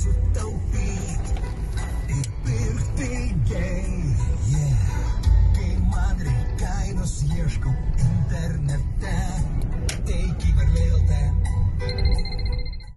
sutaupyt, įpirkt pigiai. Kai man reik kainos ieškau.